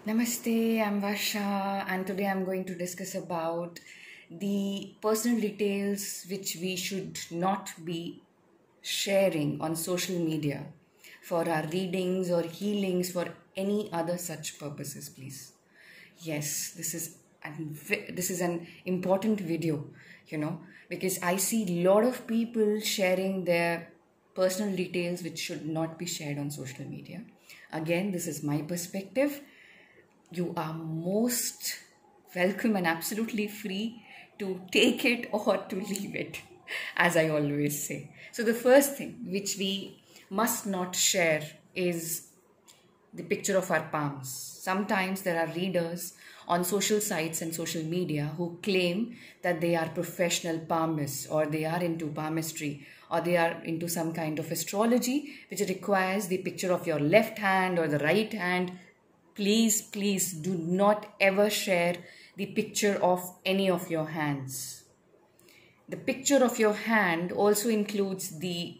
Namaste, I'm Varsha, and today I'm going to discuss about the personal details which we should not be sharing on social media for our readings or healings for any other such purposes, please. Yes, this is an important video, because I see a lot of people sharing their personal details which should not be shared on social media. Again, this is my perspective. You are most welcome and absolutely free to take it or to leave it, as I always say. So, the first thing which we must not share is the picture of our palms. Sometimes there are readers on social sites and social media who claim that they are professional palmists or they are into palmistry or they are into some kind of astrology which requires the picture of your left hand or the right hand. Please do not ever share the picture of any of your hands. The picture of your hand also includes the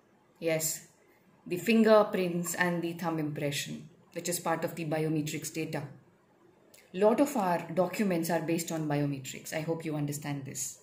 fingerprints and the thumb impression, which is part of the biometrics data. Lot of our documents are based on biometrics. I hope you understand this.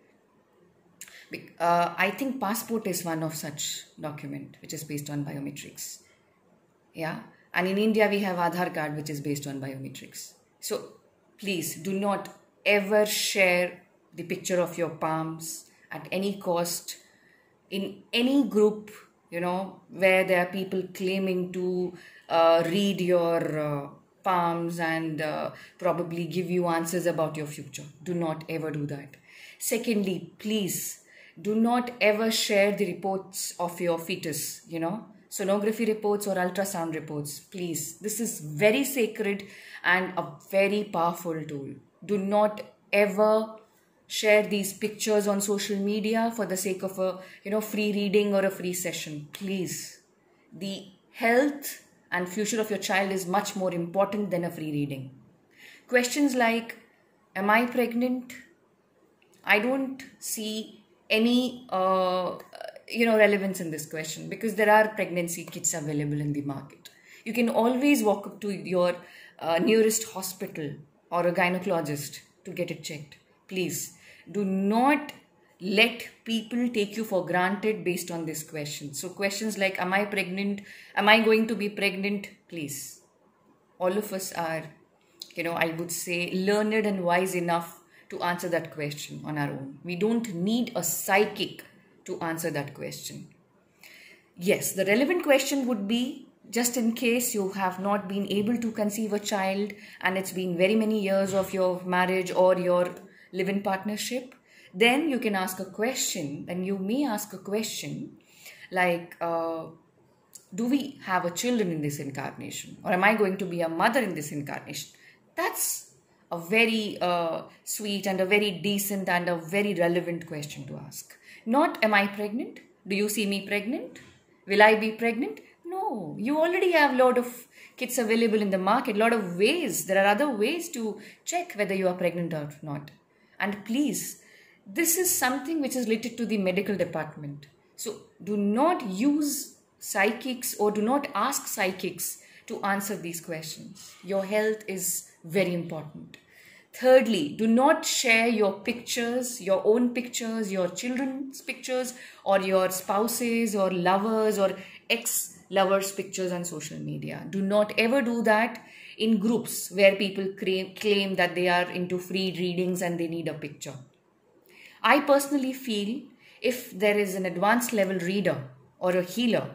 I think passport is one of such document which is based on biometrics. Yeah. And in India, we have Aadhaar card, which is based on biometrics. So please do not ever share the picture of your palms at any cost in any group, where there are people claiming to read your palms and probably give you answers about your future. Do not ever do that. Secondly, please do not ever share the reports of your fetus, sonography reports or ultrasound reports. Please, this is very sacred and a very powerful tool. Do not ever share these pictures on social media for the sake of a free reading or a free session. Please, the health and future of your child is much more important than a free reading. Questions like, am I pregnant? I don't see any relevance in this question because there are pregnancy kits available in the market. You can always walk up to your nearest hospital or a gynecologist to get it checked. Please do not let people take you for granted based on this question. So questions like, am I pregnant? Am I going to be pregnant? Please. All of us are, I would say, learned and wise enough to answer that question on our own. We don't need a psychic to answer that question. Yes, the relevant question would be, just in case you have not been able to conceive a child and it's been very many years of your marriage or your live-in partnership, then you can ask a question, and you may ask a question like, do we have a children in this incarnation? Or am I going to be a mother in this incarnation? That's a very sweet and a very decent and a very relevant question to ask. Not, am I pregnant? Do you see me pregnant? Will I be pregnant? No, you already have a lot of kits available in the market, a lot of ways. There are other ways to check whether you are pregnant or not. And please, this is something which is related to the medical department. So do not use psychics or do not ask psychics to answer these questions. Your health is very important. Thirdly, do not share your pictures, your own pictures, your children's pictures, or your spouses or lovers or ex-lovers' pictures on social media. Do not ever do that in groups where people claim that they are into free readings and they need a picture. I personally feel if there is an advanced level reader or a healer,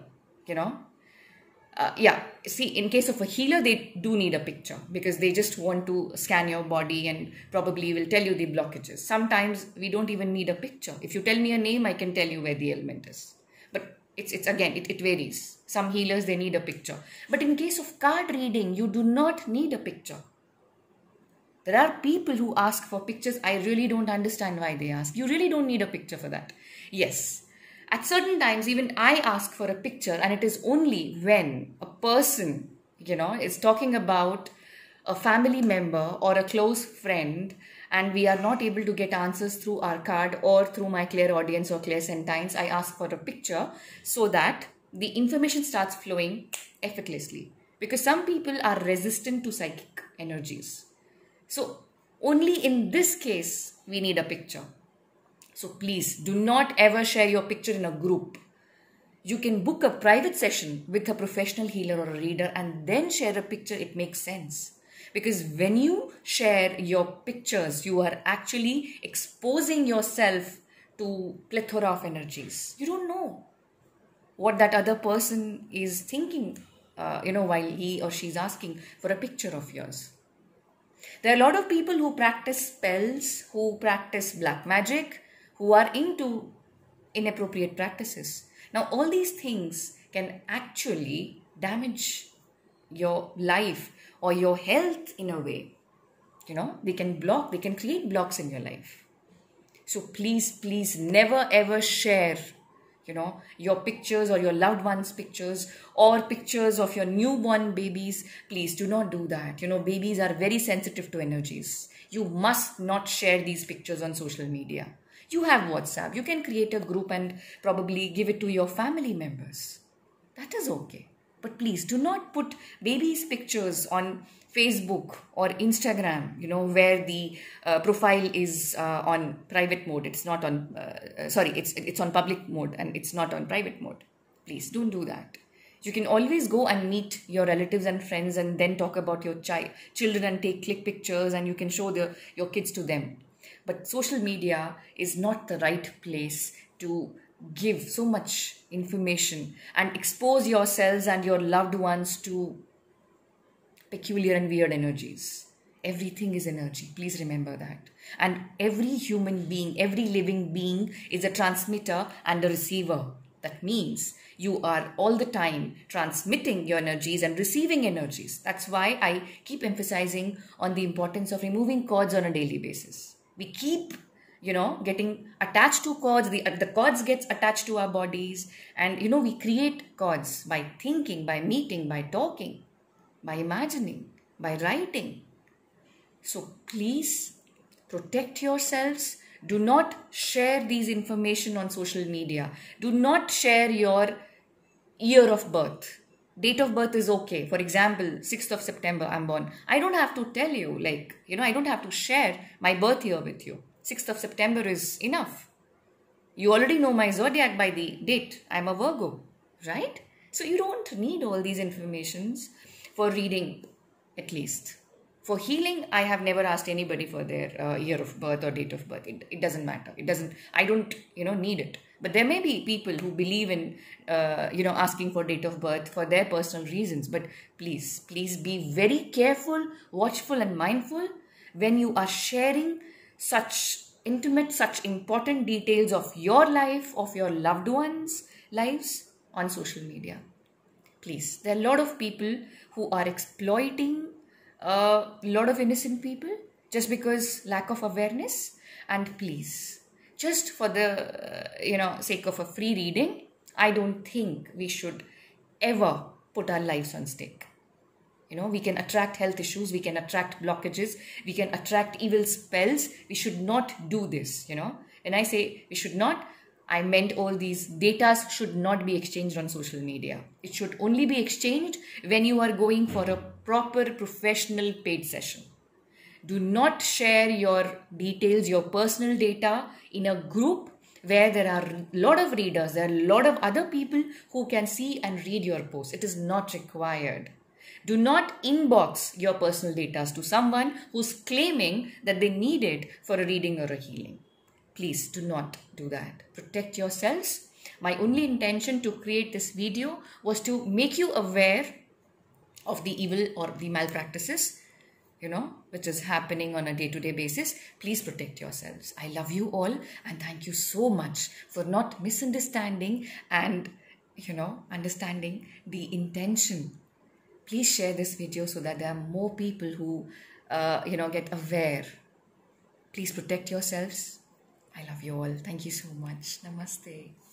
in case of a healer, they do need a picture because they just want to scan your body and probably will tell you the blockages. Sometimes we don't even need a picture. If you tell me a name, I can tell you where the ailment is. But it varies. Some healers, they need a picture. But in case of card reading, you do not need a picture. There are people who ask for pictures. I really don't understand why they ask. You really don't need a picture for that. Yes. At certain times, even I ask for a picture, and it is only when a person, is talking about a family member or a close friend, and we are not able to get answers through our card or through my clairaudience or clairsentience, I ask for a picture so that the information starts flowing effortlessly. because some people are resistant to psychic energies. So only in this case, we need a picture. So please do not ever share your picture in a group. You can book a private session with a professional healer or a reader and then share a picture. It makes sense. Because when you share your pictures, you are actually exposing yourself to plethora of energies. You don't know what that other person is thinking, while he or she is asking for a picture of yours. There are a lot of people who practice spells, who practice black magic, who are into inappropriate practices. Now, all these things can actually damage your life or your health in a way. They can create blocks in your life. So please never ever share, your pictures or your loved ones' pictures or pictures of your newborn babies. Please do not do that. Babies are very sensitive to energies. You must not share these pictures on social media. You have WhatsApp. You can create a group and probably give it to your family members. That is okay. But please do not put babies' pictures on Facebook or Instagram, where the profile is on private mode. It's not on, it's on public mode and it's not on private mode. Please don't do that. You can always go and meet your relatives and friends and then talk about your children and take click pictures, and you can show your kids to them. But social media is not the right place to give so much information and expose yourselves and your loved ones to peculiar and weird energies. Everything is energy. Please remember that. And every human being, every living being is a transmitter and a receiver. That means you are all the time transmitting your energies and receiving energies. That's why I keep emphasizing on the importance of removing cords on a daily basis. We keep getting attached to cords. The cords gets attached to our bodies, and we create cords by thinking, by meeting, by talking, by imagining, by writing. So please protect yourselves. Do not share these information on social media. Do not share your year of birth. Date of birth is okay. For example, 6th of September I'm born. I don't have to tell you, I don't have to share my birth year with you. 6th of September is enough. You already know my zodiac by the date. I'm a Virgo, right? So you don't need all these informations for reading, at least. For healing, I have never asked anybody for their year of birth or date of birth. It doesn't matter. I don't, need it. But there may be people who believe in, asking for date of birth for their personal reasons. But please be very careful, watchful and mindful when you are sharing such intimate, such important details of your life, of your loved ones' lives on social media. Please, there are a lot of people who are exploiting a lot of innocent people just because lack of awareness. And please, just for the sake of a free reading, I don't think we should ever put our lives on stake. We can attract health issues, we can attract blockages, we can attract evil spells. We should not do this. When I say we should not, I meant all these datas should not be exchanged on social media. It should only be exchanged when you are going for a proper professional paid session. Do not share your details, your personal data in a group where there are a lot of readers, there are a lot of other people who can see and read your post. It is not required. Do not inbox your personal data to someone who's claiming that they need it for a reading or a healing. Please do not do that. Protect yourselves. My only intention to create this video was to make you aware of the evil or the malpractices, which is happening on a day-to-day basis. Please protect yourselves. I love you all, and thank you so much for not misunderstanding and, understanding the intention. Please share this video so that there are more people who, get aware. Please protect yourselves. I love you all. Thank you so much. Namaste.